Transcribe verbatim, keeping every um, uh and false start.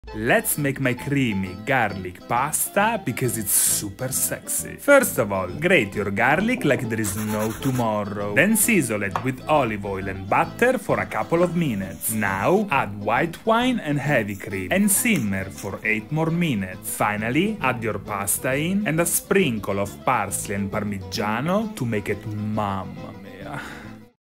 Let's make my creamy garlic pasta because it's super sexy. First of all, grate your garlic like there is no tomorrow. Then season it with olive oil and butter for a couple of minutes. Now add white wine and heavy cream and simmer for eight more minutes. Finally, add your pasta in and a sprinkle of parsley and parmigiano to make it mamma mia.